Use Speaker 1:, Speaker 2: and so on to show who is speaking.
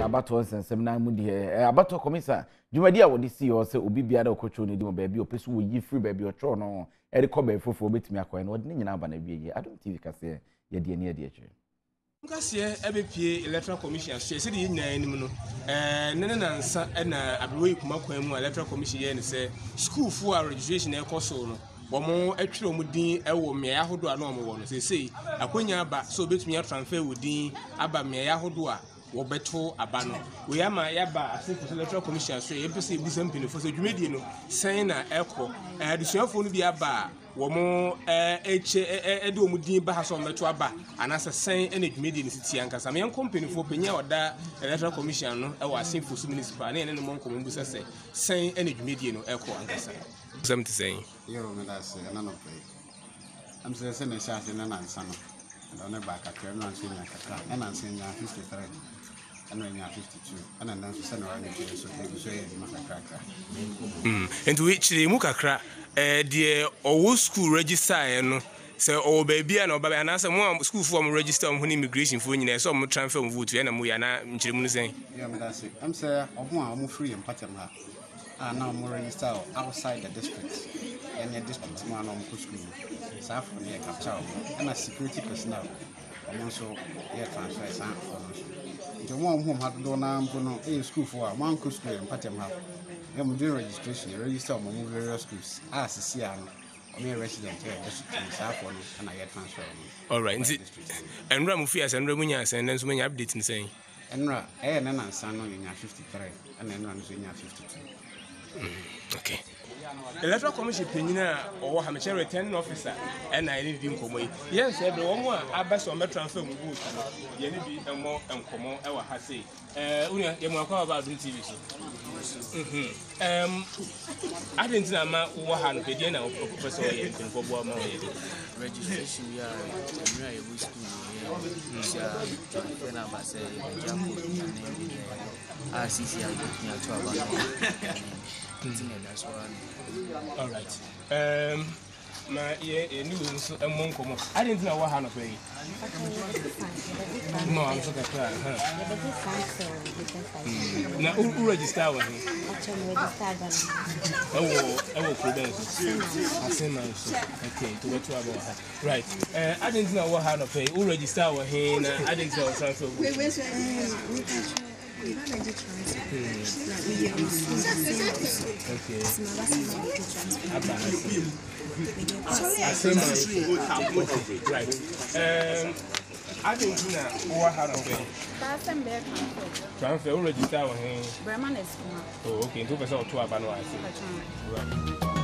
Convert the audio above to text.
Speaker 1: abato sensem mu di abato komisa dwumadi a wodi si yo se obi bia da okotwo ne di mo ba bi opesu wo yi free ba bi otro no e de ko ba fofo betimi akoy no wodi ne nyina ba na bi ye Adom TV kase ye de ne ye de eche
Speaker 2: nkase ebepie electoral commission so se de nyina anim no nene nansa na abrewe kuma kwan mu electoral commission ye ne se school for registration e koso no bomo atwire omudin ewo mmea ahodo a no mo wo no sei akonya aba so betumi transfer wodin aba mmea ahodo a wo beto aba no we ama yaba asifo electoral commission so ye pese busa mpinifo so dwumedie no sen na ekọ adusuafo no bi aba wo mo de omudin ba ha so meto aba anasa sen na dwumedie no siti ankasa me mpinifo penya oda electoral commission no e wo asifo so municipal na ne mo nkomo busa se sen na dwumedie no ekọ ankasa something saying
Speaker 3: yo me that's none of it I'm saying na sha se na nansa no and on back at no anse nya kaka na anse nya 53 and nya 52 and then so na wani ke so e so e ma kaka
Speaker 2: and which the mu kakra the owo school register no say o baby na oba na say mo school form register on immigration for nyina so mo transfer mo vote na mo ya na nkyeremu no say
Speaker 3: yo me that's I'm say omo free empatem ha now more register outside the district. Any district man on school. South from here capture and a security personnel. And also here transfer some for the one whom had done a school for one school and Patem have. I'm doing registration, register on various schools. As a Siano, I'm a resident here, South one, and I get transfer.
Speaker 2: All right, and Ramufias and Ramunias and then so many updates in saying.
Speaker 3: And then son in 53 and then runs in 52.
Speaker 2: Okay. Electoral Commission penina or Hamacher returning officer and I need him come. Yes, everyone more Abbas or transfer vote. Yenny and more and come on our Hase. Unia, you more about TV. I didn't know what had been a professor in Bobo
Speaker 4: registration. We are
Speaker 2: all right. My news a monk. I didn't know what hand of pay. No, I'm so glad. Now, who register with me? I will okay, to what about her. Right. I didn't know what hand of pay. Who register with him? I didn't know transfer. Right. I don't know what had of it. Transfer register with him. Oh, okay. 2% or 2 about no. Right.